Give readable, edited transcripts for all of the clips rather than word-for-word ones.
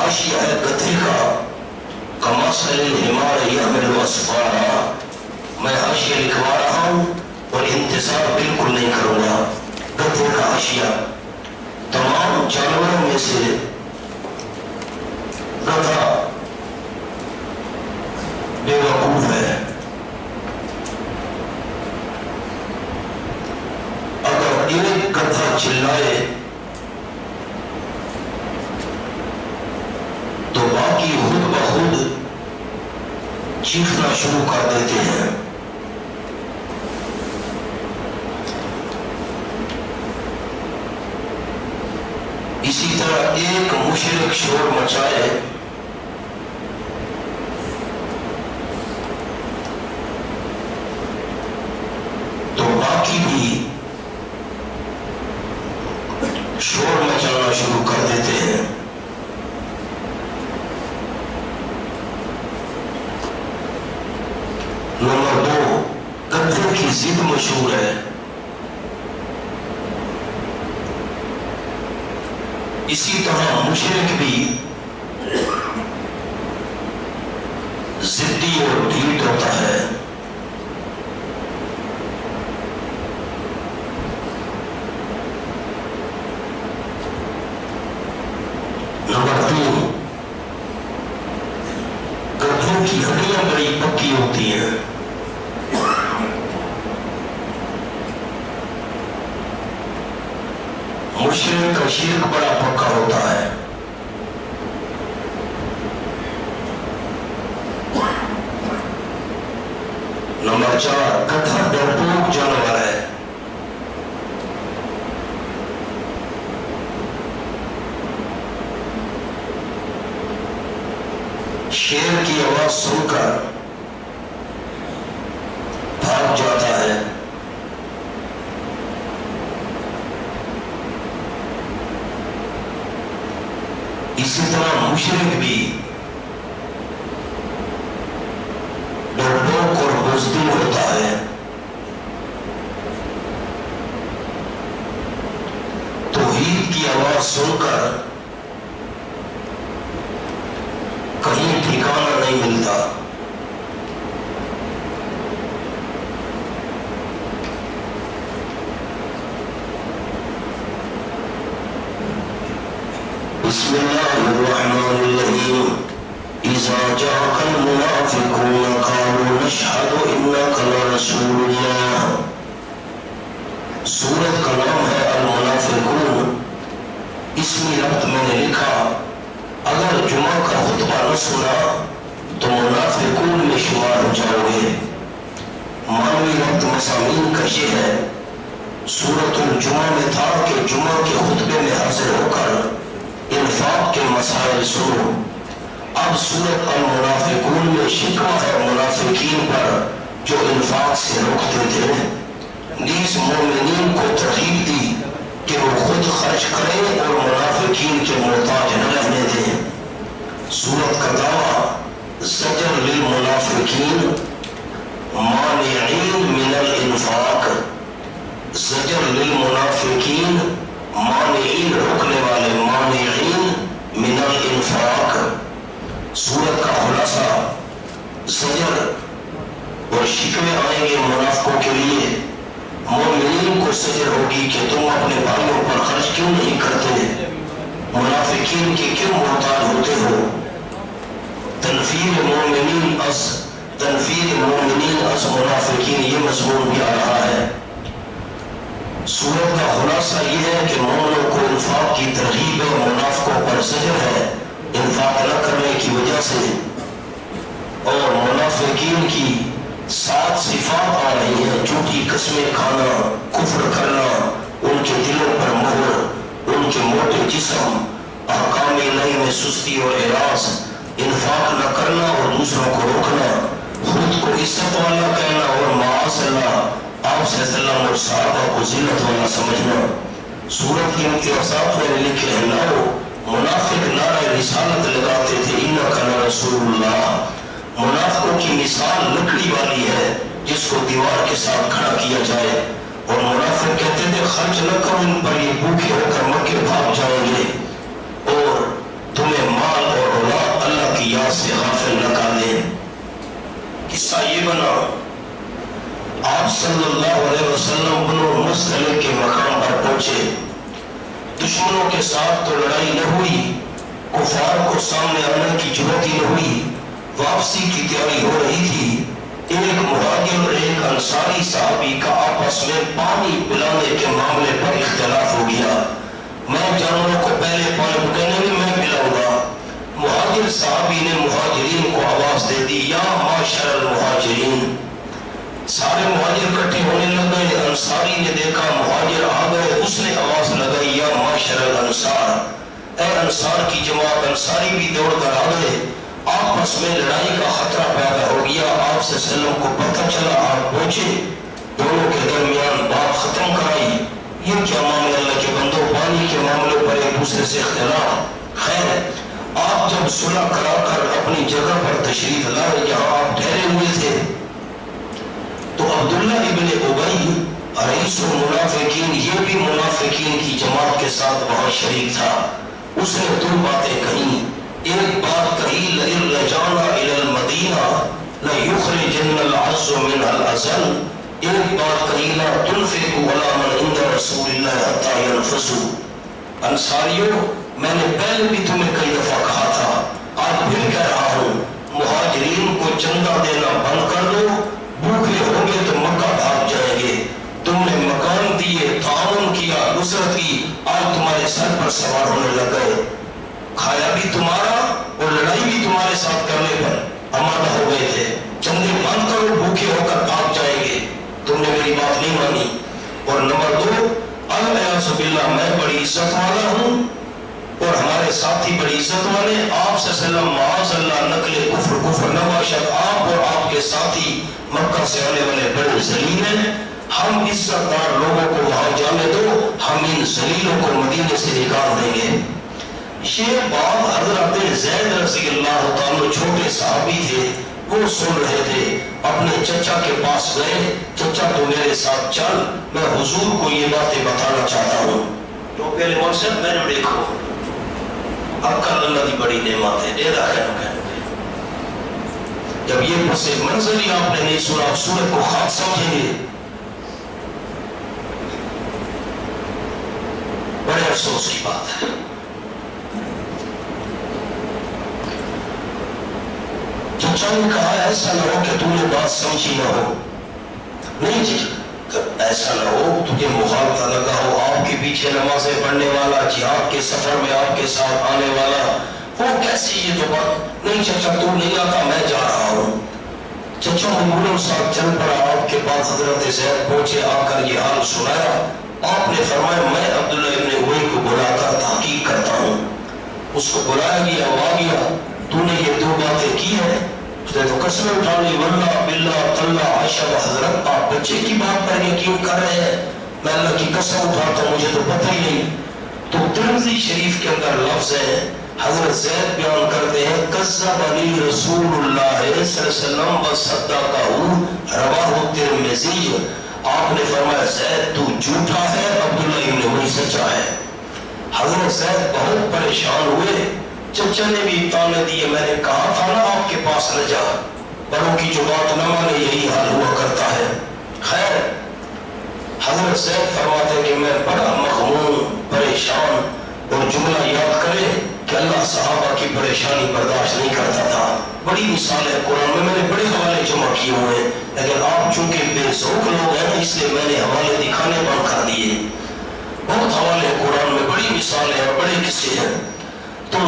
حاشیہ ہے گدھے کا کمثل الحمار یحمل اسفارا. میں حاشیہ لکھوا رہا ہوں اور انتظار بالکل نہیں کروں گا. گدھے کا حاشیہ. تمام جانوروں میں سے گدھا بے وقوف ہے. اگر ایک گدھا چلائے تو باقی خود بخود چیخنا شروع کر دیتے ہیں. اسی طرح ایک مشرک شور مچائے تو باقی بھی شور مچانا شروع کر دیتے ہیں. نمبر 2، گدھے کی ضد مشہور ہے. اسی طرح مشرک بھی ضدی اور ڈھیٹ ہوتا ہے. نمبر 3، گدھوں کی ہڈیاں بڑی پکی ہوتی ہیں. مشرک کا شرک بڑا پکا ہوتا ہے. نمبر 4، گدھا ڈرپوک جانور ہے. شیر کی آواز سن کر بھاگ جاتا ہے. اسی طرح مشرک بھی ڈرپوک اور بزدل ہوتا ہے. توحید کی آواز سن کر کہیں ٹھکانہ نہیں ملتا. بسم اللہ الرحمن الرحیم. اذا جاءك المنافقون قالوا نشهد انك لرسول اللہ. سورت کا نام ہے المنافقون. اسمی ربط میں نے لکھا اگر جمعہ کا خطبہ نہ سنا تو منافقون میں شمار ہو جاؤ گے. معنوی ربط مضامین کا یہ ہے، سورت الجمعہ میں تھا کہ جمعہ کے خطبے میں حاضر ہو کر انفاق کے مسائل سنو. اب سورت المنافقون میں شکوہ ہے منافقین پر جو انفاق سے روکتے تھے. نیز مومنین کو ترغیب دی کہ وہ خود خرچ کریں اور منافقین کے محتاج نہ رہنے دیں. سورت کا دعویٰ زجر للمنافقین مانعین من الانفاق. زجر للمنافقین مانعین روکنے والے، مانعین من الانفاق. سورت کا خلاصہ زجر اور شکوے آئیں گے منافقوں کے لیے. مومنین کو زجر ہوگی کہ تم اپنے بھائیوں پر خرچ کیوں نہیں کرتے، منافقین کی کیوں محتاج ہوتے ہو. تنفیر مومنین از منافقین، یہ مضمون بھی آ رہا ہے. سورت کا خلاصہ یہ ہے کہ مومنوں کو انفاق کی ترغیب ہے، منافقوں پر زجر ہے انفاق نہ کرنے کی وجہ سے. اور منافقین کی 7 صفات آ رہی ہیں: جھوٹی قسمیں کھانا، کفر کرنا، ان کے دلوں پر مہر، ان کے موٹے جسم، احکام الہی میں سستی اور اعراض، انفاق نہ کرنا اور دوسروں کو روکنا، خود کو عزت والا کہنا اور معاذ اللہ آپ صلی اللہ علیہ وسلم اور صحابہ کو ذلت والا سمجھنا. سورت کی امتیازات میں لکھے ہیں نو منافق نعرہ رسالت لگاتے تھے انک لرسول اللہ. منافقوں کی مثال لکڑی والی ہے جس کو دیوار کے ساتھ کھڑا کیا جائے، اور منافق کہتے تھے خرچ نہ کرو ان پر، یہ بھوکے ہو کر مکے بھاگ جائیں گے اور تمہیں مال اور سے غافل نہ کر دیں۔ قصہ یہ بنا، آپ صلی اللہ علیہ وسلم بنو مصطلق کے مقام پر پہنچے۔ دشمنوں کے ساتھ تو لڑائی نہ ہوئی، کفار کو سامنے آنے کی جرات ہی نہ ہوئی، واپسی کی تیاری ہو رہی تھی۔ ایک مہاجر اور ایک انصاری صحابی کا آپس میں پانی پلانے کے معاملے پر اختلاف ہو گیا۔ میں جانوروں کو پہلے پانی پلانے میں پلاؤں گا۔ مہاجر صحابی نے مہاجرین کو آواز دے دی، یا معاشر المہاجرین۔ سارے مہاجر اکٹھے ہونے لگ گئے۔ انصاری نے دیکھا مہاجر آ گئے، اس نے آواز لگائی، یا معاشر الانصار، اے انصار کی جماعت۔ انصاری بھی دوڑ کر آ گئے۔ آپس میں لڑائی کا خطرہ پیدا ہو گیا۔ آپ صلی اللہ علیہ وسلم کو پتہ چلا، آپ پہنچے، دونوں کے درمیان بات ختم کرائی۔ یہ کیا معاملہ اللہ کے بندوں، پانی کے معاملوں پر ایک دوسرے سے اختلاف؟ خیر، آپ جب صلح کرا کر اپنی جگہ پر تشریف لائے جہاں آپ ٹھہرے ہوئے تھے، تو عبداللہ ابن ابی رئیس المنافقین، یہ بھی منافقین کی جماعت کے ساتھ وہاں شریک تھا۔ اس نے دو باتیں کہیں۔ ایک بات کہی، لئن رجعنا الى المدینہ لیخرجن العز منها الاذل۔ ایک بات کہی، لا تنفقوا ولا من عند رسول اللہ حتی ينفذوا۔ انصاریوں، میں نے پہلے بھی تمہیں کئی دفعہ کہا تھا، آج پھر کہہ رہا ہوں، مہاجرین کو چندہ دینا بند کر دو، بھوکے ہوں گے تو مکہ بھاگ جائیں گے۔ تم نے مکان دیے، تعاون کیا، نصرت کی، آج تمہارے سر پر سوار ہونے لگ گئے۔ کھایا بھی تمہارا اور لڑائی بھی تمہارے ساتھ کرنے پر آمادہ ہو گئے تھے۔ چندے بند کرو، بھوکے ہو کر بھاگ جائیں گے۔ تم نے میری بات نہیں مانی۔ اور نمبر دو، الیاذ باللہ، میں بڑی عزت والا ہوں اور ہمارے ساتھی بڑی عزت والے۔ آپ صلی اللہ علیہ وسلم معاذ اللہ نقل کفر نہ باشد، آپ اور آپ کے ساتھی مکہ سے آنے والے بڑے ذلیل ہیں۔ ہم عزت دار لوگوں کو وہاں جانے دو، ہم ان ذلیلوں کو مدینے سے نکال دیں گے۔ یہ بات حضرت زید رضی اللہ تعالیٰ، چھوٹے صحابی تھے، وہ سن رہے تھے۔ اپنے چچا کے پاس گئے، چچا تو میرے ساتھ چل، میں حضور کو یہ باتیں بتانا چاہتا ہوں۔ تو پہلے مقصد میں نے دیکھو، عقل اللہ دی بڑی نعمت ہے، دے دا کہنے جب یہ پس منظر ہی آپ نے نہیں سنا، آپ سورت کو خواب سمجھیں گے۔ بڑے افسوس کی بات ہے۔ چچا نے کہا، ایسا نہ ہو کہ تم نے بات سمجھی نہ ہو۔ نہیں جی، ایسا نہ ہو تجھے مخالطہ لگا ہو، آپ کے پیچھے نمازیں پڑھنے والا، جہاد کے سفر میں آپ کے ساتھ آنے والا، وہ کیسی یہ تو بات؟ نہیں چچا تو نہیں آتا، میں جا رہا ہوں۔ چچا مغلوں ساتھ چل پڑا، آپ کے پاس حضرت زید پہنچے، آ کر یہ حال سنایا۔ آپ نے فرمایا، میں عبداللہ ابن ابی کو بلا کر تحقیق کرتا ہوں۔ اس کو بلایا گیا، وہ آ گیا، تو نے یہ دو باتیں کی ہیں؟ اس نے تو قسم اٹھا لی، واللہ باللہ تاللہ عائشہ حضرت، آپ بچے کی بات پر یقین کر رہے ہیں؟ میں اللہ کی قسم اٹھاتا ہوں، مجھے تو پتہ ہی نہیں۔ تو ترمذی شریف کے اندر لفظ ہے، حضرت زید بیان کرتے ہیں، کذبنی رسول اللہ صلی اللہ علیہ وسلم وصدقہ، رواہ ترمذی۔ آپ نے فرمایا زید تو جھوٹا ہے، عبداللہ ابن ابی سچا ہے۔ حضرت زید بہت پریشان ہوئے، چچا نے بھی تانے دیے، میں نے کہا تھا نا آپ کے پاس نہ جا، بڑوں کی جو بات نہ مانے یہی حال ہوا کرتا ہے۔ خیر، حضرت زید فرماتے ہیں کہ میں بڑا مغموم، پریشان، اور جملہ یاد کرے کہ اللہ صحابہ کی پریشانی برداشت نہیں کرتا تھا۔ بڑی مثال ہے قرآن میں، میں نے بڑے حوالے جمع کیے ہوئے ہیں، لیکن آپ چونکہ بے ذوق لوگ ہیں اس لیے میں نے حوالے دکھانے بند کر دیے۔ بہت حوالے قرآن میں، بڑی مثال ہے اور بڑے قصے ہیں۔ تو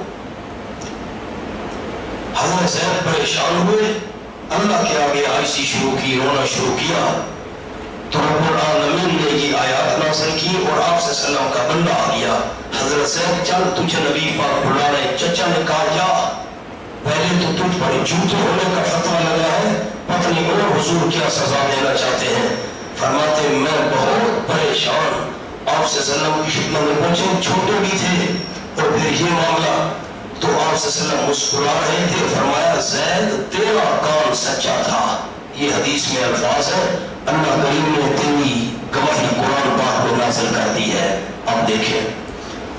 حضرت زید پریشان ہوئے، اللہ کے آگے آئسی شروع کی، رونا شروع کیا۔ تو رب العالمین نے یہ آیات نازل کی اور آپ صلی اللہ علیہ وسلم کا بندہ آ گیا، حضرت زید چل تجھے نبی پاک بلا رہے۔ چچا نے کہا جا، پہلے تو تجھ پر جھوٹے ہونے کا فتویٰ لگا ہے، پتہ نہیں اور حضور کیا سزا دینا چاہتے ہیں۔ فرماتے میں بہت پریشان، آپ صلی اللہ علیہ وسلم کی خدمت میں پہنچے، چھوٹے بھی تھے اور پھر یہ معاملہ، تو آپ صلی اللہ علیہ وسلم مسکرا رہے تھے۔ فرمایا زید تیرا کام سچا تھا، یہ حدیث میں الفاظ ہے، اللہ کریم نے تیری گواہی قرآن پاک میں نازل کر دی ہے۔ اب دیکھیں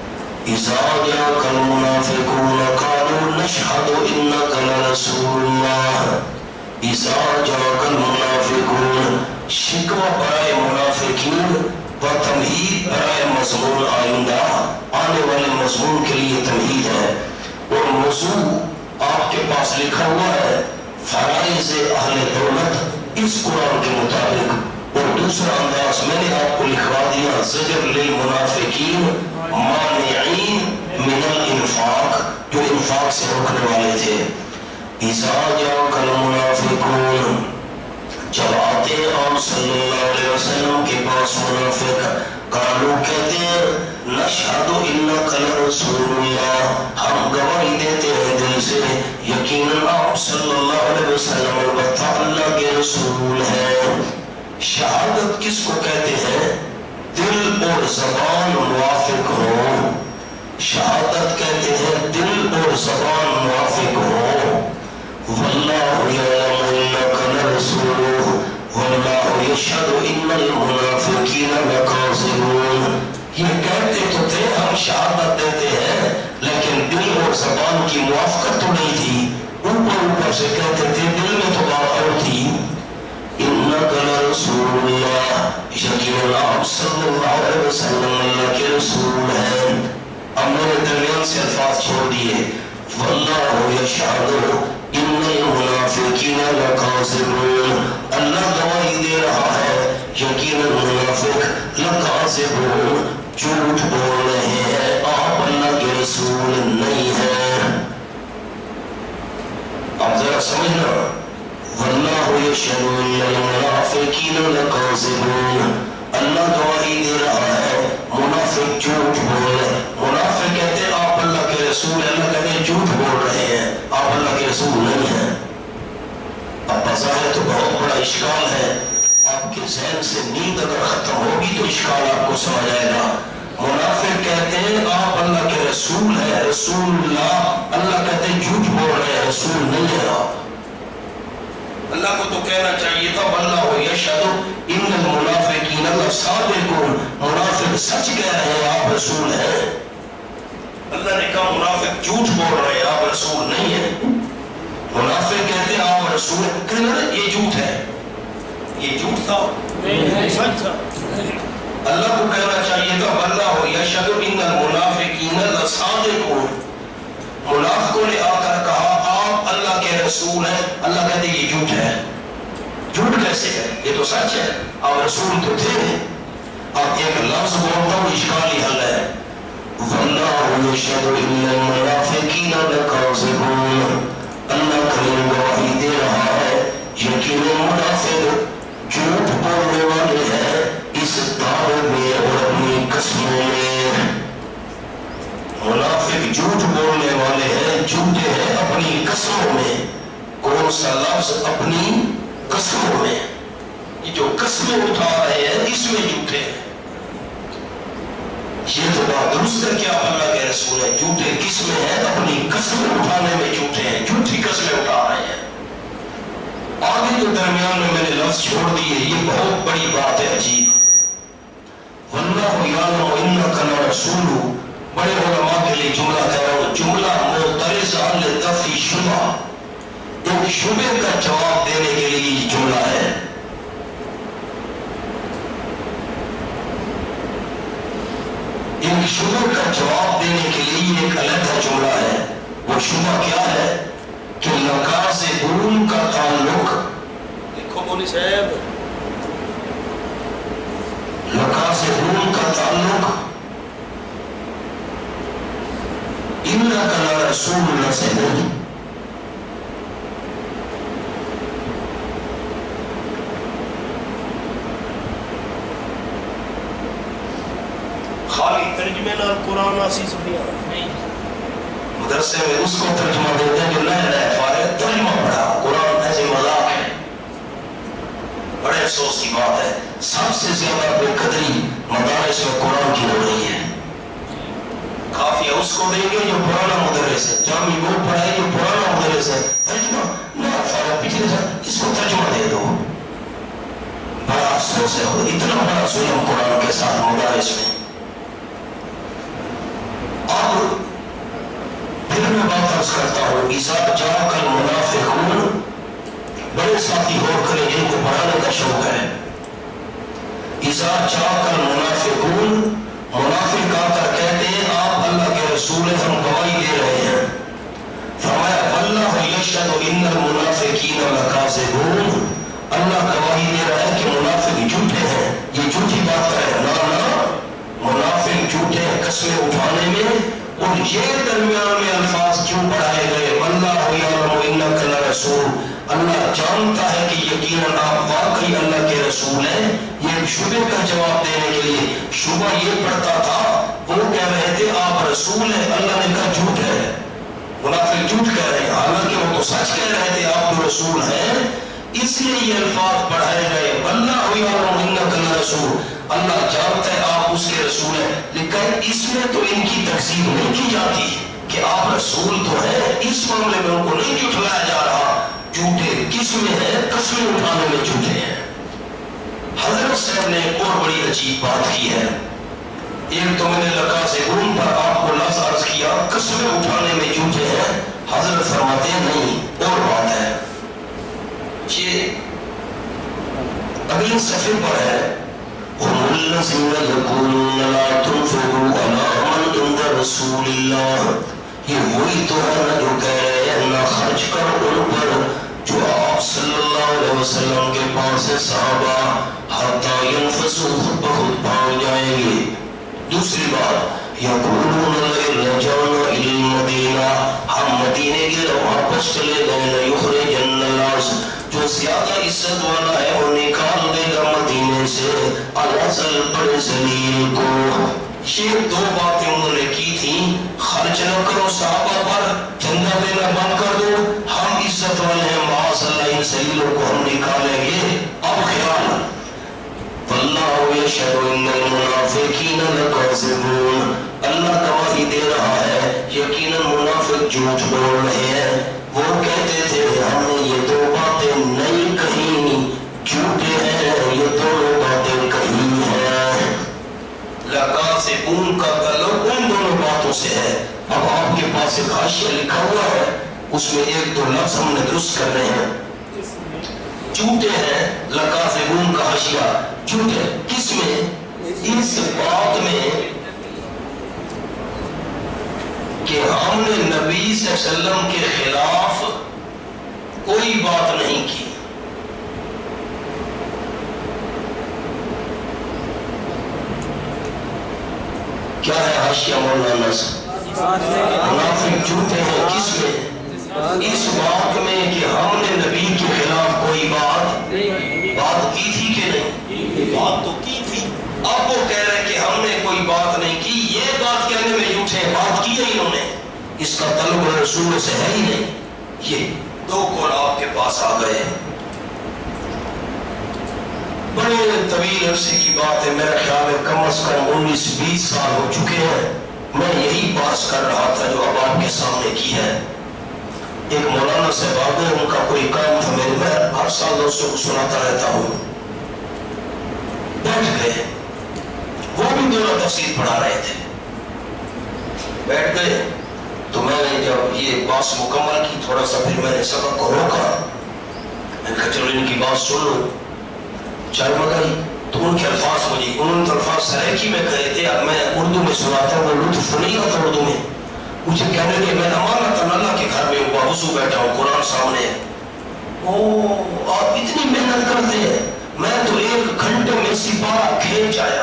اذا جاءك المنافقون قالوا نشهد انك لرسول الله اذا جاءك المنافقون شکوہ برائے منافقین و تمہید برائے مضمون آئندہ آنے والے مضمون کے لیے تمہید ہے، اور موضوع آپ کے پاس لکھا ہوا ہے فرائض اہل دولت اس قرآن کے مطابق، اور دوسرا انداز میں نے آپ کو لکھوا دیا زجر للمنافقین مانعین من الانفاق، جو انفاق سے روکنے والے تھے۔ اذا جاءك المنافقون، جب آتے آپ صلی اللہ علیہ وسلم کے پاس منافق، قالو کہتے ہیں نشہد انک لرسول اللہ، ہم گواہی دیتے ہیں دل سے یقیناً آپ صلی اللہ علیہ وسلم البتہ اللہ کے رسول ہیں۔ شہادت کس کو کہتے ہیں؟ دل اور زبان موافق ہو، شہادت کہتے ہیں دل اور زبان موافق ہو۔ واللہ یعلم انک لرسولہ واللہ یشہد ان المنافقین لکاذبون، یہ کہتے تو تھے ہم شہادت دیتے ہیں، لیکن دل اور زبان کی موافقت تو نہیں تھی، اوپر سے کہتے تھے دل میں تو بات اور تھی۔ انک لرسول اللہ، یقیناً آپ صلی اللہ علیہ وسلم اللہ کے رسول ہیں۔ اب میرے درمیان سے الفاظ چھوڑ دیے، واللہ یشہد ان المنافقین لکاذبون، اللہ گواہی دے رہا ہے یقیناً منافق لکاذبون، جھوٹ بول رہے ہیں، آپ اللہ کے رسول نہیں ہیں۔ اب ذرا سمجھنا، واللہ یشہد ان المنافقین لکاذبون، اللہ گواہی دے رہا ہے منافق جھوٹ بول رہے ہیں۔ منافق کہتے ہیں آپ اللہ کے رسول ہیں، اللہ کہتے ہیں جھوٹ بول رہے ہیں، آپ اللہ کے رسول نہیں ہیں۔ اب بظاہر تو بہت بڑا اشکال ہے، آپ کے ذہن سے نیند اگر ختم ہوگی تو اشکال آپ کو سمجھ آئے گا۔ منافق کہتے ہیں آپ اللہ کے رسول ہیں، رسول اللہ، اللہ کہتے ہیں جھوٹ بول رہے ہیں، رسول نہیں ہے آپ۔ اللہ کو تو کہنا چاہیے تھا واللہ یشہد ان المنافقین لصادقون، منافق سچ کہہ رہے ہیں آپ رسول ہیں۔ اللہ نے کہا منافق جھوٹ بول رہے ہیں آپ رسول نہیں ہیں۔ منافق کہتے ہیں آپ رسول ہیں، کہنا یہ جھوٹ ہے، یہ جھوٹ تھا، سچ تھا۔ اللہ کو کہنا چاہیے تھا واللہ یشہد ان المنافقین لصادقون، منافقوں نے آ کر کہا آپ اللہ کے رسول ہیں، اللہ کہتے یہ جھوٹ ہے۔ جھوٹ کیسے ہے؟ یہ تو سچ ہے، آپ رسول تو تھے۔ اب ایک لفظ بولتا ہوں اشکالی حل ہے، واللہ یشہد ان المنافقین لکاذبون، اللہ کریم گواہی دے رہا ہے یقیناً منافق جھوٹ بولنے والے ہیں اس دعوے میں اور اپنی قسموں میں۔ منافق جھوٹ بولنے والے ہیں، جھوٹے ہیں اپنی قسموں میں۔ کون سا لفظ؟ اپنی قسموں میں۔ یہ جو قسمیں اٹھا رہے ہیں اس میں جھوٹے ہیں۔ یہ تو بات درست ہے کہ آپ اللہ کے رسول ہیں، جھوٹے قسمیں ہیں اپنی قسمیں اٹھانے میں جھوٹے ہیں، جھوٹی قسمیں اٹھا رہے ہیں۔ آگے جو درمیان میں نے لفظ چھوڑ دیے، یہ بہت بڑی بات ہے، عجیب۔ واللہ یعلم انک لرسولہ، بڑے علماء کے لیے جملہ کہہ رہا ہوں، جملہ معترضہ لدفع شبہ، ایک شبہ کا جواب دینے کے لیے یہ جملہ ہے۔ ایک شبہ کا جواب دینے کے لیے ایک علیحدہ جملہ ہے۔ وہ شبہ کیا ہے کہ لکاذبون کا تعلق، لکھو مولی صاحب، لکاذبون کا تعلق انک لرسول اللہ سے نہیں۔ خالی ترجمے نہ قرآن آسی سبیاں مدرسے میں اس کو ترجمہ دیتے ہیں جو نئے نئے فارغ ترجمہ پڑھا، قرآن ایسے مذاق ہے۔ بڑے افسوس کی بات ہے، سب سے زیادہ بے قدری مدارس میں قرآن کی ہو رہی ہے۔ کافی اس کو دیں گے جو پرانا مدرس ہے، جامعی وہ پڑھائے جو پرانا مدرس ہے، ترجمہ نیا فارغ پچھلے سال اس کو ترجمہ دے دو۔ بڑا افسوس ہے، اتنا بڑا ظلم قرآن کے ساتھ مدارس میں۔ عرض کرتا ہوں اذا جاء المنافقون، بڑے ساتھی غور کریں جن کو پڑھانے کا شوق ہے. اذا جاء المنافقون، منافق آ کر کہتے ہیں آپ اللہ کے رسول ہیں، ہم گواہی دے رہے ہیں. فرمایا واللہ یشہد ان المنافقین لکاذبون، اللہ گواہی دے رہا ہے کہ منافق جھوٹے ہیں. یہ جھوٹی بات ہے، نہ منافق جھوٹے ہیں قسمیں اٹھانے میں. اور یہ درمیان میں الفاظ کیوں پڑھائے گئے؟ واللہ یعلم انک لرسول، اللہ جانتا ہے کہ یقیناً آپ واقعی اللہ کے رسول ہیں. یہ شبہ کا جواب دینے کے لیے شبہ یہ پڑتا تھا، وہ کہہ رہے تھے آپ رسول ہیں، اللہ نے کہا جھوٹ ہے. منافق جھوٹ کہہ رہے ہیں، حالانکہ وہ تو سچ کہہ رہے تھے آپ جو رسول ہیں. اس لیے یہ الفاظ پڑھائے گئے واللہ یعلم انک لرسول، اللہ جانتا ہے آپ اس کے رسول ہیں. لیکن اس میں تو ان کی تکذیب نہیں کی جاتی کہ آپ رسول تو ہیں، اس معاملے میں ان کو نہیں جھٹلایا جا رہا. جھوٹے کس میں ہیں؟ قسمیں اٹھانے میں جھوٹے ہیں. حضرت صاحب نے ایک اور بڑی عجیب بات کی ہے. ایک تو میں نے لکاذبون پر آپ کو لفظ عرض کیا، قسمیں اٹھانے میں جھوٹے ہیں. حضرت فرماتے ہیں نہیں، اور بات ہے. یہ اگلے صفحے پر ہے هم الذين يقولون لا تنفقوا على من عند رسول اللہ. یہ وہی تو ہے نا جو کہہ رہے ہیں نہ خرچ کرو ان پر جو آپ صلی اللہ علیہ وسلم کے پاس ہے صحابہ، حتی ينفسوا خود بخود بھاگ جائیں گے. دوسری بات یقولون لئن رجعنا الى المدینہ، ہم مدینے کے واپس چلے گئے لیخرجن الناس، جو زیادہ عزت والا ہے وہ نکال دے گا مدینے سے الازل بڑے ذلیل کو. یہ دو باتیں انہوں نے کی تھیں، خرچ نہ کرو صحابہ پر، چندہ دینا بند کر دو، ہم عزت والے ہیں، معاذ اللہ ان ذلیلوں کو ہم نکالیں گے. اب خیال واللہ یشہد ان المنافقین لکاذبون، اللہ گواہی دے رہا ہے یقیناً منافق جھوٹ بول رہے ہیں. وہ کہتے تھے ہم نے یہ دو باتیں نہیں کہیں، جھوٹے ہیں یہ دونوں باتیں کہیں ہیں. لکاذبون کا تعلق ان دونوں باتوں سے ہے. اب آپ کے پاس ایک حاشیہ لکھا ہوا ہے، اس میں ایک دو لفظ ہم نے درست کرنے ہیں. جھوٹے ہیں لکاذبون کا حاشیہ، جھوٹے کس میں؟ اس بات میں کہ ہم نے نبی صلی اللہ علیہ وسلم کے خلاف کوئی بات نہیں کی. کیا ہے حاشیہ مولانا صاحب؟ منافق جھوٹے ہیں کس میں؟ اس بات میں کہ ہم نے نبی کے خلاف کوئی بات کی تھی کہ نہیں؟ بات تو کی تھی. اب وہ کہہ رہے کہ ہم نے کوئی بات نہیں کی، یہ بات کہنے میں جھوٹے، بات کی ہے انہوں نے، اس کا تعلق رسول سے ہے ہی نہیں. یہ دو قول آپ کے پاس آ گئے. بڑے طویل عرصے کی بات ہے، میرا خیال ہے کم از کم 19-20 سال ہو چکے ہیں. میں یہی بات کر رہا تھا جو اب آپ کے سامنے کی ہے. ایک مولانا صاحب آگے ان کا کوئی کام تھا، میں ہر سال دوستوں کو سناتا رہتا ہوں. بیٹھ گئے، وہ بھی دونوں تفسیر پڑھا رہے تھے. بیٹھ گئے تو میں نے جب یہ بات مکمل کی تھوڑا سا پھر میں نے سبق کو روکا. میں نے کہا چلو ان کی بات سن لو. چائے منگائی تو ان کے الفاظ مجھے، انہوں نے الفاظ سریکی میں کہے تھے، اب میں اردو میں سناتا ہوں، وہ لطف نہیں آتا اردو میں. مجھے کہنے لگے میں امانت اللہ کے گھر میں ہوں، وضو بیٹھا ہوں، قرآن سامنے ہے. اوہ آپ اتنی محنت کرتے ہیں، میں تو 1 گھنٹے میں سپارہ کھینچ آیا.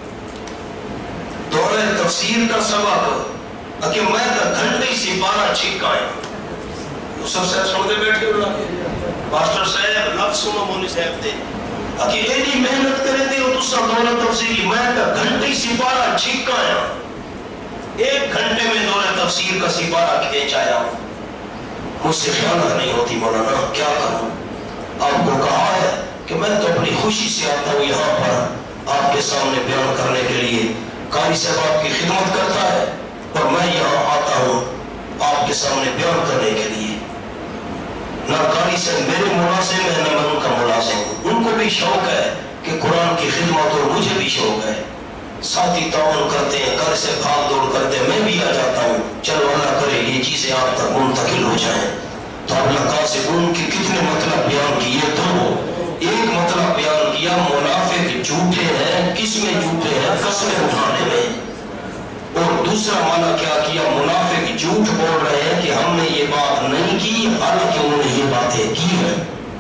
دورہ تفسیر کا سبق کہ میں تو گھنٹے سپارہ چھک آیا. یوسف صاحب سنتے بیٹھے اللہ ماسٹر صاحب لفظ سنو مولوی صاحب تھے کہ ایڈی محنت کرے تھے اور دوسرا دورہ تفسیر میں تو گھنٹے سپارہ چھک آیا. 1 گھنٹے میں دورہ تفسیر کا سپارہ کھینچ آیا. مجھ سے خیانت نہیں ہوتی مولانا، کیا کروں؟ آپ کو کہا ہے کہ میں تو اپنی خوشی سے آتا ہوں یہاں پر آپ کے سامنے بیان کرنے کے لیے. قاری صاحب آپ کی خدمت کرتا ہے اور میں یہاں آتا ہوں آپ کے سامنے بیان کرنے کے لیے. نہ قاری صاحب میرے ملازم ہیں نہ میں ان کا ملازم ہوں. ان کو بھی شوق ہے کہ قرآن کی خدمت، اور مجھے بھی شوق ہے. ساتھی تعاون کرتے ہیں، گھر سے بھاگ دوڑ کرتے ہیں، میں بھی آ جاتا ہوں. چلو اللہ کرے یہ چیز سے آپ تک منتقل ہو جائیں. تو اب لقاسبون کے کتنے مطلب بیان کیے؟ تو ایک مطلب بیان کیا منافق جھوٹے ہیں. کس میں جھوٹے ہیں؟ قسمیں اٹھانے میں. اور دوسرا معنی کیا کیا؟ منافق جھوٹ بول رہے ہیں کہ ہم نے یہ بات نہیں کی، حالانکہ انہوں نے یہ باتیں کی ہیں.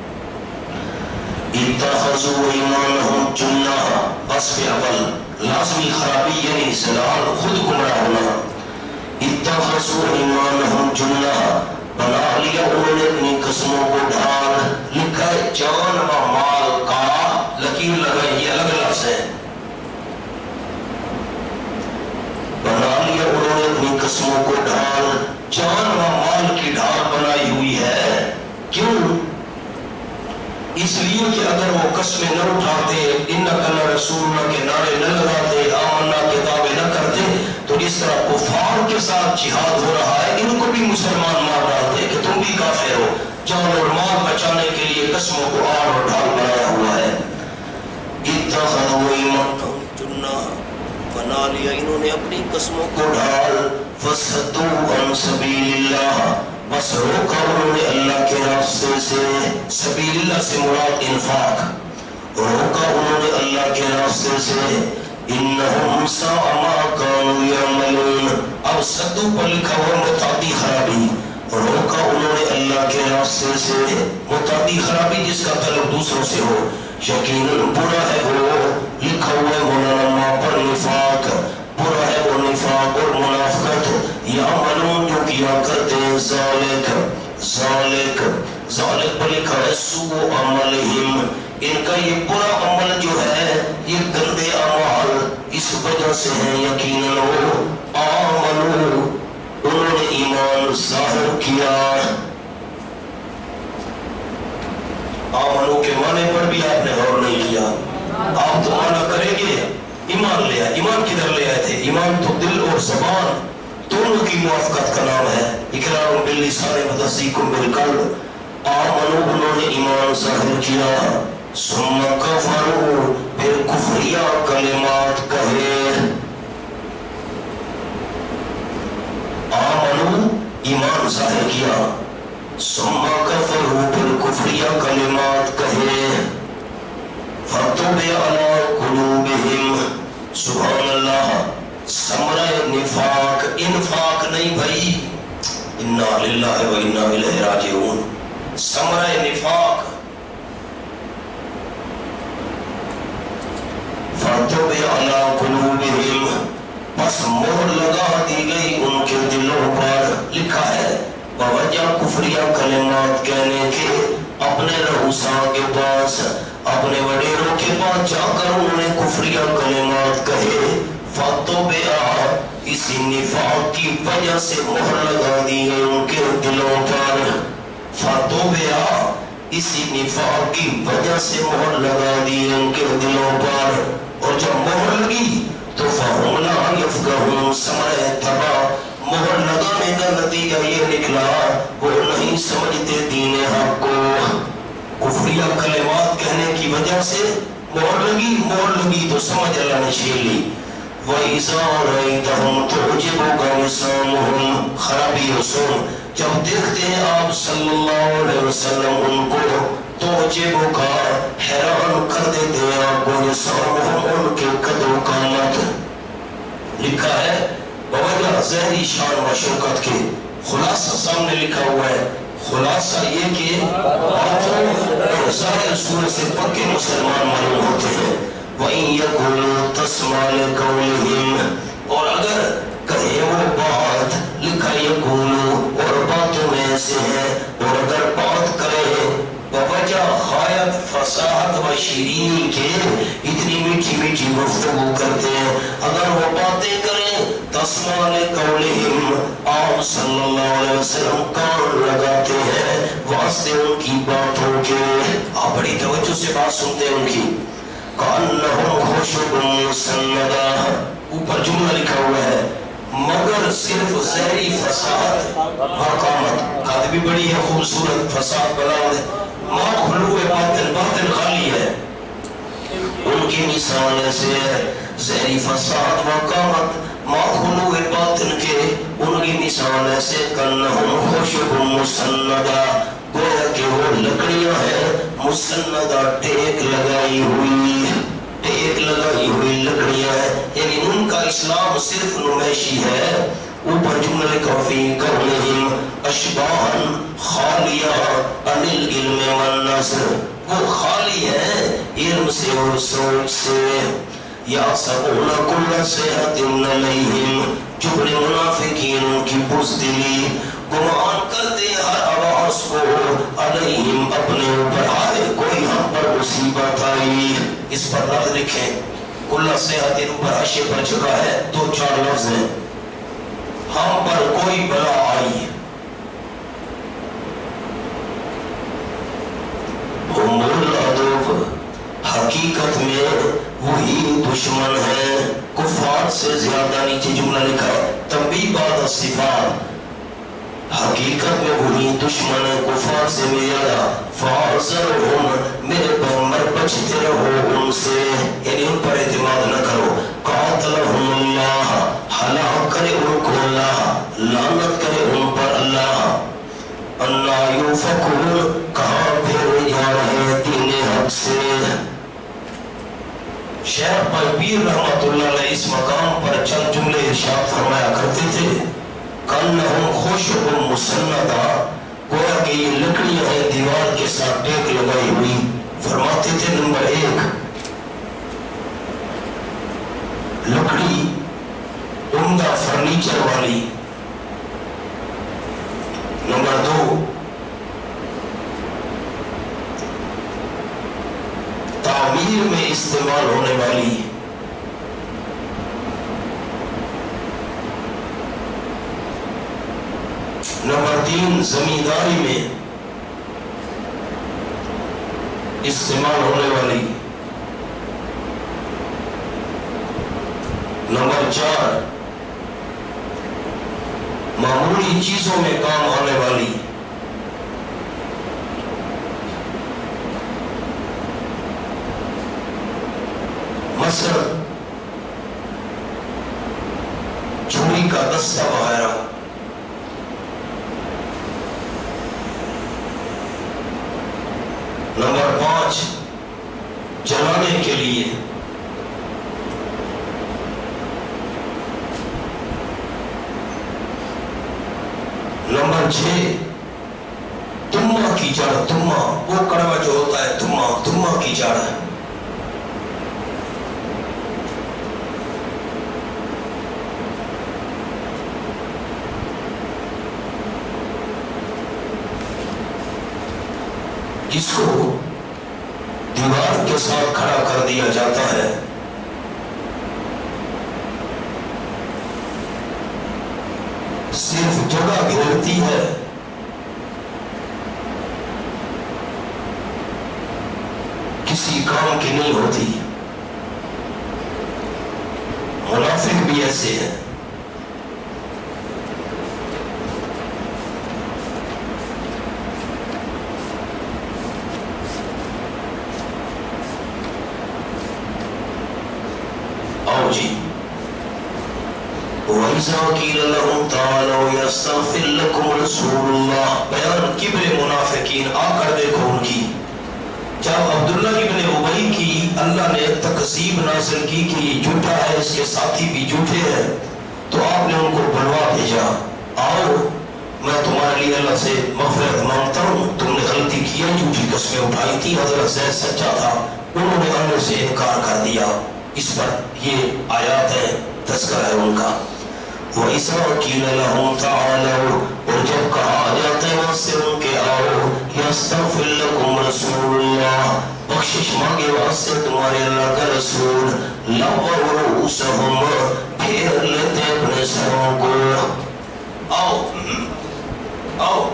اتخذوا ایمانہم جنہ، بس پہ اول لازمی خرابی یعنی زلال، خود گمراہ ہونا. اتخذوا ایمانہم جنہ، بنا لیا انہوں نے اپنی قسموں کو ڈھال. لکھا ہے جان و مال کا، لکیر لگائی، یہ الگ لفظ ہے. بنا لیا انہوں نے اپنی قسموں کو ڈھال، جان و مال کی ڈھال بنائی ہوئی ہے. کیوں؟ اس لیے کہ اگر وہ قسمیں نہ اٹھاتے، انک لرسولنا کے نعرے نہ لگاتے، آمنا کے دعوے نہ کرتے، تو اس طرح کفار کے ساتھ جہاد ہو رہا ہے، ان کو بھی مسلمان مار ڈالتے کہ تم بھی کافر ہو. جان اور مال بچانے کے لیے قسموں کو آڑ اور ڈھال بنایا ہوا ہے. اتخذوا ایمانہم جنہ، بنا لیا انہوں نے اپنی قسموں کو ڈھال. فصدوا عن سبیل اللہ، بس روکا انہوں نے اللہ کے راستے سے. سبیل اللہ سے مراد انفاق، روکا انہوں نے اللہ کے راستے سے. انہم ساء ما کانوا یعملون، اب صدو پر لکھا ہوا متعدی خرابی. روکا انہوں نے اللہ کے راستے سے، متعدی خرابی جس کا تعلق دوسروں سے ہو. یقیناً برا ہے وہ، لکھا ہوا ہے مولانا پر نفاق، برا ہے وہ نفاق اور منافقت. یعملون جو کیا کرتے ہیں، ذالک پر لکھا ہے سوء عملہم، ان کا یہ برا عمل جو ہے، یہ گندے اعمال اس وجہ سے ہیں. یقیناً وہ آمنو، انہوں نے ایمان ظاہر کیا. آمنو کے معنی پر بھی آپ نے غور نہیں کیا. آپ تو معنی کریں گے ایمان لیا. ایمان کدھر لے آئے تھے؟ ایمان تو دل اور زبان دونوں کی موافقت کا نام ہے. اقرار باللسان و تصدیق بالقلب. آمنو، انہوں نے ایمان ظاہر کیا. ثم کفروا، پھر کفریہ کلمات کہے. آمنو، ایمان ظاہر کیا. ثم کفروا، پھر کفریہ کلمات کہے. فطبع علی قلوبہم، سبحان اللہ. ثمرہ نفاق، انفاق نہیں بھائی، انا للہ و انا الیہ راجعون. ثمرہ نفاق فطبع علی قلوبہم، بس مہر لگا دی گئی ان کے دلوں پر. لکھا ہے بوجہ کفریہ کلمات کہنے کے اپنے رؤساء کے پاس، اپنے وڈیروں کے پاس جا کر انہوں نے کفریہ کلمات کہے. فطبع، اسی نفاق کی وجہ سے مہر لگا دی گئی ان کے دلوں پر. فطبع، اسی نفاق کی وجہ سے مہر لگا دی ان کے دلوں پر. اور جب مہر لگی تو فَهُمْ لَا يَفْقَهُونَ، ثمرہ تباہ، مہر لگانے کا نتیجہ یہ نکلا وہ نہیں سمجھتے دین حق کو. کفریہ کلمات کہنے کی وجہ سے مہر لگی تو سمجھ اللہ نے چھین لی. وَإِذَا رَأَيْتَهُمْ تُعْجِبُكَ أَجْسَامُهُمْ، خرابی حسن، جب دیکھتے ہیں آپ صلی اللہ علیہ وسلم ان کو، تُعْجِبُكَ، حیران کر دیتے ہیں آپ کو، أَجْسَامُهُمْ، ان کے قد و قامت. لکھا ہے بوجہ ظاہری شان و شوکت کے. خلاصہ سامنے لکھا ہوا ہے. خلاصہ یہ کہ ظاہر صورت سے پکے مسلمان معلوم ہوتے ہیں. وَإِن يَقُولُوا تَسْمَعْ لِقَوْلِهِمْ، اور اگر کہیں وہ بات، لکھا یقولو، اور باتوں میں سے ہے، اور اگر بات کرے بوجہ غایت فصاحت و شیرین کے، اتنی میٹھی میٹھی گفتگو کرتے ہیں، اگر وہ باتیں کریں تسمع لقولہم، آپ صلی اللہ علیہ وسلم کان لگاتے ہیں واسطے ان کی باتوں کے. آپ بڑی توجہ سے بات سنتے ہیں ان کی. کانہم خشب مسندہ، اوپر جملہ لکھا ہوا ہے، مگر صرف ظاہری فساد حکامت، قد بھی بڑی ہے خوبصورت، فساد بلاد ہے، ما خلو باطن، باطن خالی ہے. ان کی مثال سے ظاہری فساد حکامت، ما خلو باطن کے ان کی مثال ویسے کنہم خشب مسندہ گویا کہ وہ لکڑیاں ہیں مسندہ ٹیک لگائی ہوئی لکڑیاں ہیں، یعنی ان کا اسلام صرف نمائشی ہے۔ اوپر جملہ لکھا فی قولہم اشباہا خالیہ عن العلم والنظر، وہ خالی ہے علم سے اور سوچ سے۔ یحسبون کل صیحۃ علیہم، چپڑے منافقین ان کی بزدلی گمان کرتے ہر آواز کو علیہم اپنے اوپر، آئے کوئی ہم پر مصیبت آئی۔ اس پر لفظ لکھیں کل صیحۃ اوپر حاشیے پر جگہ ہے، 2-4 لفظ ہیں، ہم پر کوئی بلا آئی۔ ہم العدو، حقیقت میں وہی دشمن ہے، کفار سے زیادہ نیچے جملہ لکھا ہے تنبیہ بعد الصفات، حقیقت میں وہی دشمن ہے کفار سے زیادہ۔ فاحذرہم، میرے پیغمبر بچتے رہو ان سے، یعنی ان پر اعتماد نہ کرو۔ قاتلہم اللہ، ہلاک کرے ان کو اللہ، لعنت کرے ان پر اللہ۔ انا یوفکون، کہاں پھر جا رہے دین حق سے۔ شیخ پیر رحمت اللہ علیہ اس مقام پر چند جملے ارشاد فرمایا کرتے تھے، کَأَنَّهُمْ خُشُبٌ مُسَنَّدَةٌ، گویا کہ یہ لکڑیاں ہیں دیوار کے ساتھ ٹیک لگائی ہوئی۔ فرماتے تھے نمبر 1 لکڑی عمدہ فرنیچر والی، نمبر 2 تعمیر میں استعمال ہونے والی، نمبر 3 زمینداری میں استعمال ہونے والی، نمبر 4 معمولی چیزوں میں کام آنے والی، مثلا چھری کا دستہ وغیرہ۔ نمبر 5 جلانے کے لیے، نمبر 6 تمہ کی جڑ، تمہ وہ کڑوا جو ہوتا ہے، تمہ کی جڑ ہے۔ اس کو دیوار کے ساتھ کھڑا کر دیا جاتا ہے، صرف جگہ گھیرتی ہے، کسی کام کی نہیں ہوتی۔ منافق بھی ایسے ہیں، وَإِذَا قِيلَ لَهُمْ تَعَالَوْا يَسْتَغْفِرْ لَكُمْ رَسُولُ اللَّهِ، بیان کبر منافقین، آ کر دیکھو ان کی۔ جب عبداللہ ابن ابی کی اللہ نے تکذیب نازل کی کہ یہ جھوٹا ہے، اس کے ساتھی بھی جھوٹے ہیں، تو آپ نے ان کو بلوا بھیجا، آؤ میں تمہارے لیے اللہ سے مغفرت مانگتا ہوں، تم نے غلطی کیا، جھوٹی قسمیں اٹھائی تھی، حضرت زید سچا تھا، انہوں نے آنے سے انکار کر دیا۔ اس پر یہ آیات ہے، تذکرہ ہے ان کا۔ وَإِذَا قِيلَ لَهُمْ تَعَالَوْا، اور جب کہا جاتا ہے وہاں سے ان کے آؤ، يَسْتَغْفِرْ لَكُمْ رَسُولُ اللَّهِ، بخشش مانگے واسطے تمہارے اللہ کا رسول، لَوَّوْا رُؤُوسَهُمْ، پھیر لیتے اپنے سروں کو، آؤ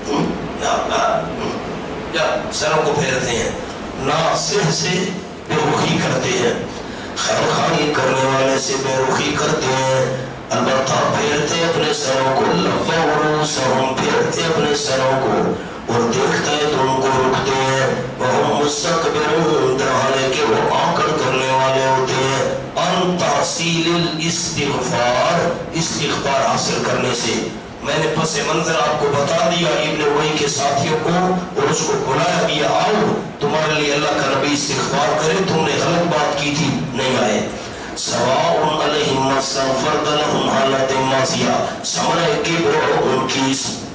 یا سروں کو پھیرتے ہیں، ناصح سے بے رخی کرتے ہیں، خیر خواہی کرنے والے سے بے رخی کرتے ہیں، البتہ پھیرتے اپنے سروں کو، لَوَّوْا رُؤُوسَهُمْ، پھیرتے اپنے سروں کو، اور دیکھتے ہیں تو ان کو رکھتے ہیں، وَهُمْ مُسْتَكْبِرُونَ، درحالے کہ وہ آکڑ کرنے والے ہوتے ہیں، ان تحصیل الاستغفار، استغفار حاصل کرنے سے، میں نے پس منظر آپ کو بتا دیا ابن ابی کے ساتھیوں کو، اور اس کو بلایا گیا، آؤ تمہارے لیے اللہ کا نبی استغفار کرے، تم نے غلط بات کی تھی، نہیں آئے۔ سواء علیہم استغفرت لہم حالت ماضیہ، سمرہ کبر ان کی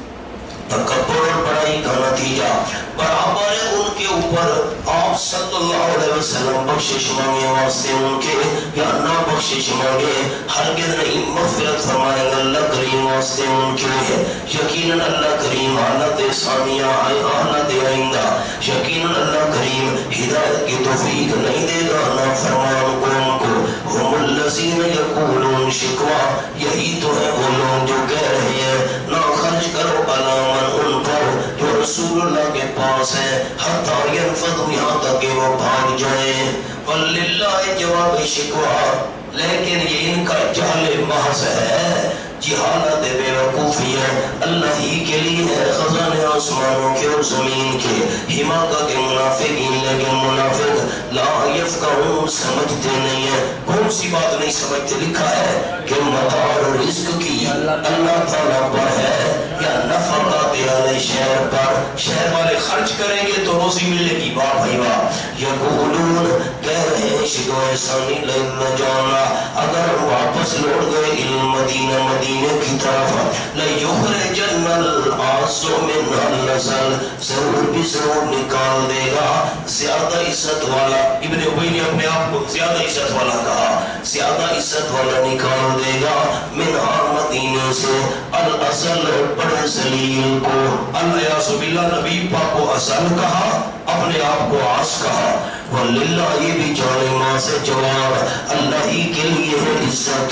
تکبر اور بڑائی کا نتیجہ برابر ہے ان کے اوپر۔ آپ صلی اللہ علیہ وسلم بخشش مانگے واسطے ان کے یا نہ بخشش مانگے ہرگز نہیں، مغفرت فرمائے گا اللہ کریم واسطے ان کے۔ یقیناً اللہ کریم حالت ثانیہ حالت آئندہ، یقیناً اللہ کریم ہدایت کی توفیق نہیں دے گا نہ فرمان کو ان کو۔ ہم الذین یقولون شکوا، یہی تو ہے وہ لوگ جو کہہ رہے ہیں نہ خرچ کرو علامن ان پر جو رسول اللہ کے پاس ہے، حتیٰ ینفضوا، یہاں تک کہ وہ بھاگ جائیں۔ وَلِلَّهِ جواب شکوا، لیکن یہ ان کا جہل محض ہے، جہالت بے وقوفی ہے، اللہ ہی کے لیے ہے خزانے آسمانوں کے اور زمین کے۔ حماقہ کے منافقین، لیکن منافق لا یفقہون، سمجھتے نہیں ہیں۔ کون سی بات نہیں سمجھتے؟ لکھا ہے کہ مدار رزق کی اللہ تعالیٰ پر ہے، یا نفقات علی شہر پر، شہر والے خرچ کریں گے تو روزی ملے گی، واہ بھائی واہ۔ یقولون، کہہ رہے ہیں شکوہ ثانی لئن جانا، اگر واپس لوٹ گئے المدینہ، مدینہ کی طرف، لَيُخْرِجَنَّ الْعَزُّ مِنْهَا الْأَذَلَّ، ضرور بھی ضرور نکال دے گا زیادہ عزت والا۔ ابن ابی نے اپنے آپ کو زیادہ عزت والا کہا، زیادہ عزت والا نکال دے گا منہا، مدینہ سے، الْأَذَلَّ، بڑے ذلیل کو۔ الیاذ باللہ، نبی پاک کو ازل کہا، اپنے آپ کو عاص کہا۔ وَلِلَّهِ، یہ بھی جانے ماں سے جواب، اللہ ہی کے لیے ہے عزت،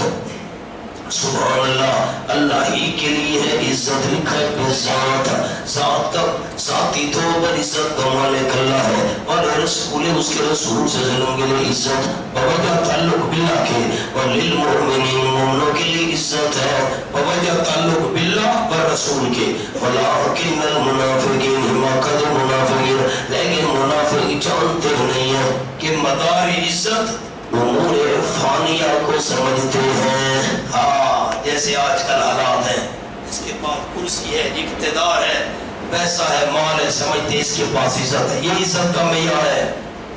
سبحان اللہ، اللہ ہی کے لیے ہے عزت۔ لکھا ہے کہ ذات، ذات کا ذاتی طور پر عزت کا مالک اللہ ہے، اور رسول، اس کے رسول سے ظلم کے لیے عزت بوجہ تعلق باللہ کے، اور للمؤمنین، مومنوں کے لیے عزت ہے بوجہ تعلق باللہ و رسول کے۔ وَلَٰكِنَّ الْمُنَافِقِينَ، حماقت منافقین، لیکن منافق جانتے نہیں ہیں کہ مدار عزت امور فانیہ کو سمجھتے ہیں۔ ہاں، جیسے آج کل حالات ہیں، اس کے پاس کرسی ہے، اقتدار ہے، پیسہ ہے، مال ہے، سمجھتے اس کے پاس عزت ہے، یہ عزت کا معیار ہے۔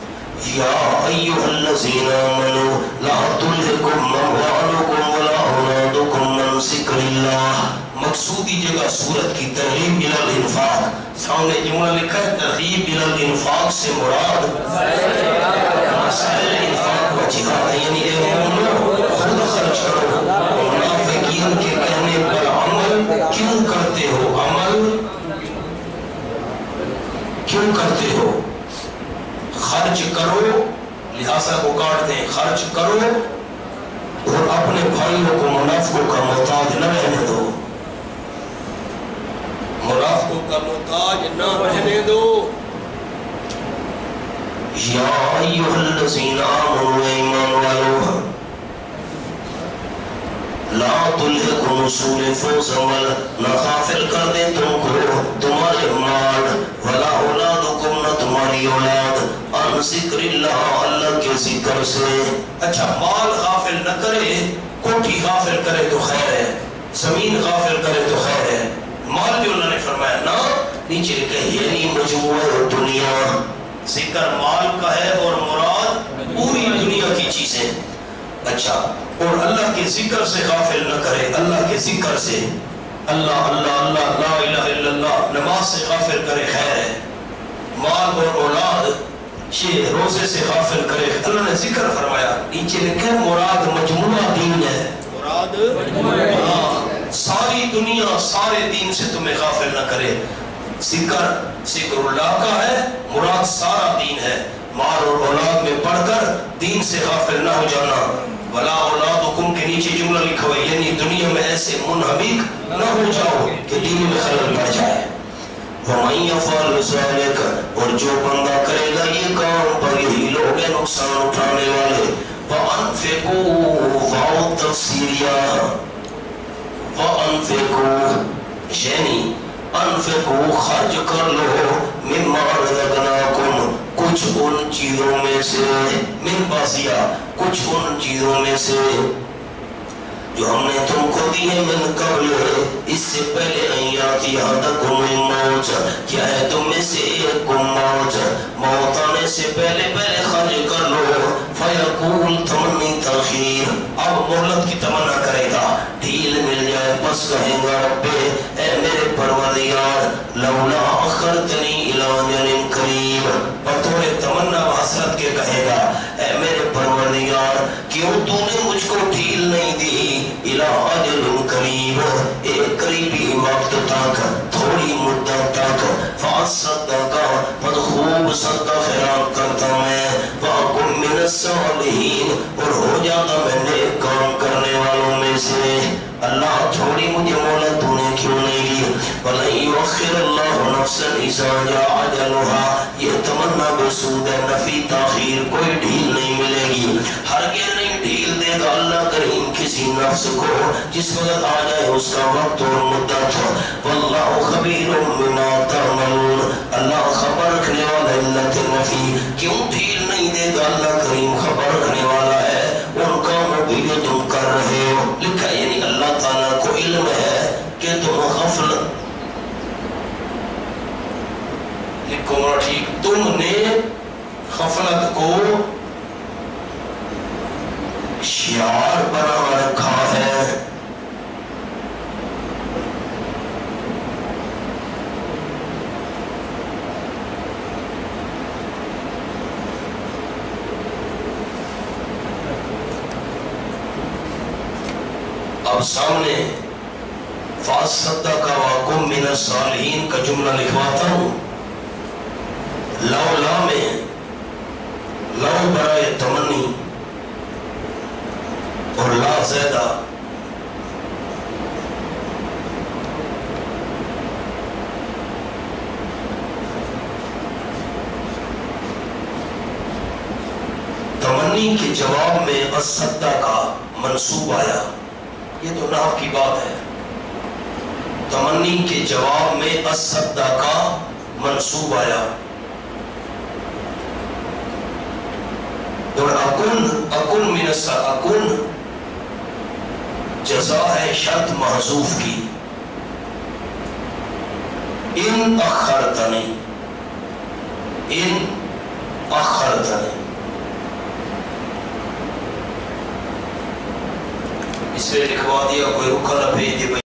یا ایھا الذین آمنوا لا تلھکم اموالکم ولا اولادکم عن ذکر اللہ۔ مقصودی جگہ سورت کی ترغیب الی الانفاق، سامنے جملہ لکھا ہے ترغیب الی الانفاق سے مراد مسائل انفاق و جہاد، یعنی اے مومنو خود خرچ کرو۔ منافقین کے کہنے پر عمل کیوں کرتے ہو؟ عمل کیوں کرتے ہو؟ خرچ کرو، لہذا کو کاٹ دیں، خرچ کرو اور اپنے بھائیوں کو منافقوں کا محتاج نہ رہنے دو، منافقوں کا محتاج نہ رہنے دو۔ یا ایھا الذین آمنوا، ایمان والو، لا تلھکم اصول فوز عمل، نہ غافل کر دے تم کو تمہارے مال، ولا اولادکم، نہ تمہاری اولاد، عن ذکر اللہ، اللہ کے ذکر سے۔ اچھا، مال غافل نہ کرے، کوٹھی غافل کرے تو خیر ہے، زمین غافل کرے تو خیر ہے، مال جو اللہ نے فرمایا نا، نیچے لکھے یعنی مجموعہ دنیا، ذکر مال کا ہے اور مراد پوری دنیا کی چیزیں۔ اچھا، اور اللہ کے ذکر سے غافل نہ کرے، اللہ کے ذکر سے، اللہ اللہ اللہ، لا الہ الا اللہ، نماز سے غافل کرے خیر ہے، مال اور اولاد یہ روزے سے غافل کرے، اللہ نے ذکر فرمایا، نیچے لکھے مراد مجموعہ دین ہے، مراد ساری دنیا سارے دین سے تمہیں غافل نہ کرے۔ ذکر اللہ کا ہے، مراد سارا دین ہے، مال اور اولاد میں پڑھ کر دین سے غافل نہ ہو جانا۔ ولا اولادکم کے نیچے جملہ لکھا ہوا ہے، یعنی دنیا میں ایسے منہمک نہ ہو جاؤ کہ دین میں خلل پڑ جائے۔ وَمَن يَفْعَلْ ذَلِكَ، اور جو بندہ کرے گا یہ کام، پر یہی لوگ ہیں نقصان اٹھانے والے۔ وَأَنفِقُوا، واو تفسیریہ، وَأَنفِقُوا یعنی انفقوا، خرچ کر لو، مما رزقناکم، کچھ ان چیزوں میں سے، من باسیہ، کچھ ان چیزوں میں سے جو ہم نے تم کو دی ہے من قبل، اس سے پہلے ایات یادکم الموت، کیا ہے تم میں سے ایک کو موت آنے سے پہلے خرج کر لو، فیقول تمنی تاخیر، اب مہلت کی تمنا کرے گا، ڈھیل مل جائے بس کہے گا رب اے میرے پروردگار لولا اخرتنی الی اجل قریب، بطور تمنا و حسرت کے کہے گا اے میرے پروردگار کیوں تو نے مجھ کو ڈھیل نہیں دی، الی اجل قریب، ایک قریبی وقت تک، تھوڑی مدت تک، فاصدق پس خوب صدقہ خیرات کرتا میں، وَأَكُن مِّنَ الصَّالِحِينَ، اور ہو جاتا میں نیک کام کرنے والوں میں سے۔ اللہ تھوڑی مجھے مہلت تو نے کیوں نہیں دی، وَلَن يُؤَخِّرَ اللَّهُ نَفْسًا إِذَا جَاءَ أَجَلُهَا، یہ تمنا بے سود ہے، نفی تاخیر، کوئی ڈھیل نہیں ملے گی، ہرگز نہیں ڈھیل دے گا اللہ کریم کسی نفس کو جس وقت آ جائے اس کا وقت اور مدت، واللہ خبیر بما تعملون، اللہ خبر رکھنے والا علت نفی، کیوں ڈھیل نہیں دے گا اللہ کریم خبر رکھنے والا ہے ان کاموں بھی جو تم کر رہے ہو، لکھا یعنی اللہ تعالیٰ کو علم ہے کہ تم غفلت، لکھو ٹھیک، تم نے غفلت کو شعار بنا رکھا ہے، اب سامنے فَأَصَّدَّقَ وَأَكُن مِّنَ الصَّالِحِينَ کا جملہ لکھواتا ہوں، لولا میں لو برائے تمنی اور لا زیدہ، تمنی کے جواب میں اصدقہ منصوب آیا، یہ تو نحو کی بات ہے، تمنی کے جواب میں اصدقہ منصوب آیا، اور اکن من اکن جزا ہے شرط محذوف کی، ان اخرتنی، ان اخرتنی، اس پہ لکھوا دیا کوئی رکھا نہ بھیج دے